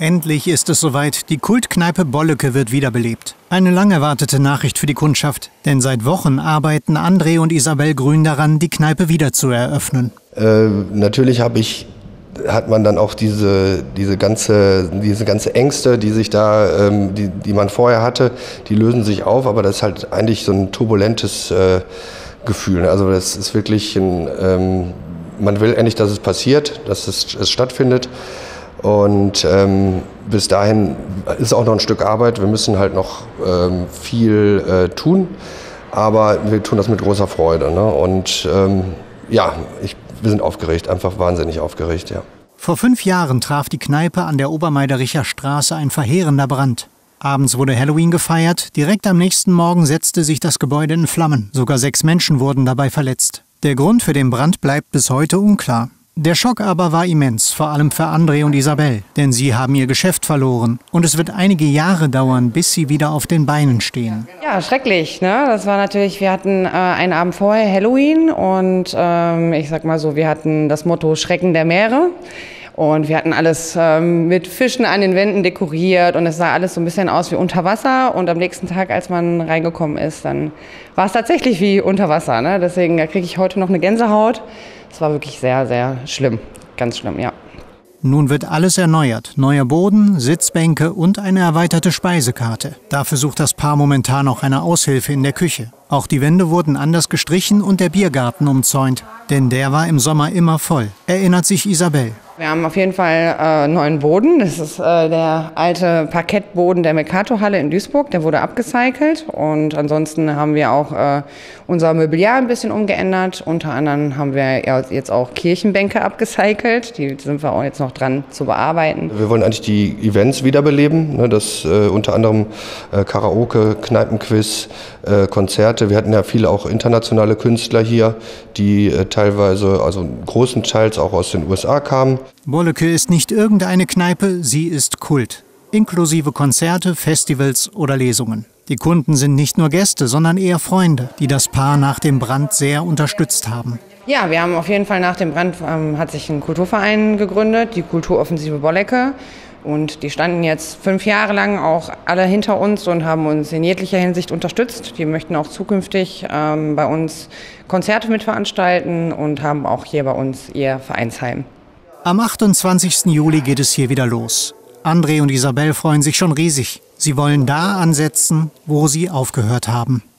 Endlich ist es soweit, die Kultkneipe Bolleke wird wiederbelebt. Eine lang erwartete Nachricht für die Kundschaft, denn seit Wochen arbeiten André und Isabel Grün daran, die Kneipe wieder zu eröffnen. Natürlich hat man dann auch diese ganze Ängste, die sich da, die man vorher hatte, die lösen sich auf, aber das ist halt eigentlich so ein turbulentes Gefühl. Also das ist wirklich man will endlich, dass es passiert, dass es stattfindet. Und bis dahin ist auch noch ein Stück Arbeit. Wir müssen halt noch viel tun, aber wir tun das mit großer Freude. Ne? Und wir sind aufgeregt, einfach wahnsinnig aufgeregt, ja. Vor 5 Jahren traf die Kneipe an der Obermeidericher Straße ein verheerender Brand. Abends wurde Halloween gefeiert, direkt am nächsten Morgen setzte sich das Gebäude in Flammen. Sogar 6 Menschen wurden dabei verletzt. Der Grund für den Brand bleibt bis heute unklar. Der Schock aber war immens, vor allem für André und Isabel, denn sie haben ihr Geschäft verloren. Und es wird einige Jahre dauern, bis sie wieder auf den Beinen stehen. Ja, schrecklich, ne? Das war natürlich, wir hatten einen Abend vorher Halloween und ich sag mal so, wir hatten das Motto Schrecken der Meere. Und wir hatten alles mit Fischen an den Wänden dekoriert und es sah alles so ein bisschen aus wie unter Wasser. Und am nächsten Tag, als man reingekommen ist, dann war es tatsächlich wie unter Wasser. Ne? Deswegen kriege ich heute noch eine Gänsehaut. Es war wirklich sehr, sehr schlimm. Ganz schlimm, ja. Nun wird alles erneuert. Neuer Boden, Sitzbänke und eine erweiterte Speisekarte. Dafür sucht das Paar momentan noch eine Aushilfe in der Küche. Auch die Wände wurden anders gestrichen und der Biergarten umzäunt. Denn der war im Sommer immer voll, erinnert sich Isabel. Wir haben auf jeden Fall neuen Boden. Das ist der alte Parkettboden der Mercator-Halle in Duisburg. Der wurde upgecycelt. Und ansonsten haben wir auch unser Mobiliar ein bisschen umgeändert. Unter anderem haben wir jetzt auch Kirchenbänke upgecycelt. Die sind wir auch jetzt noch dran zu bearbeiten. Wir wollen eigentlich die Events wiederbeleben. Ne, das unter anderem Karaoke, Kneipenquiz, Konzerte. Wir hatten ja viele auch internationale Künstler hier, die teilweise, also großenteils auch aus den USA kamen. Bolleke ist nicht irgendeine Kneipe, sie ist Kult. Inklusive Konzerte, Festivals oder Lesungen. Die Kunden sind nicht nur Gäste, sondern eher Freunde, die das Paar nach dem Brand sehr unterstützt haben. Ja, wir haben auf jeden Fall nach dem Brand hat sich ein Kulturverein gegründet, die Kulturoffensive Bolleke. Und die standen jetzt 5 Jahre lang auch alle hinter uns und haben uns in jeglicher Hinsicht unterstützt. Die möchten auch zukünftig bei uns Konzerte mitveranstalten und haben auch hier bei uns ihr Vereinsheim. Am 28. Juli geht es hier wieder los. André und Isabel freuen sich schon riesig. Sie wollen da ansetzen, wo sie aufgehört haben.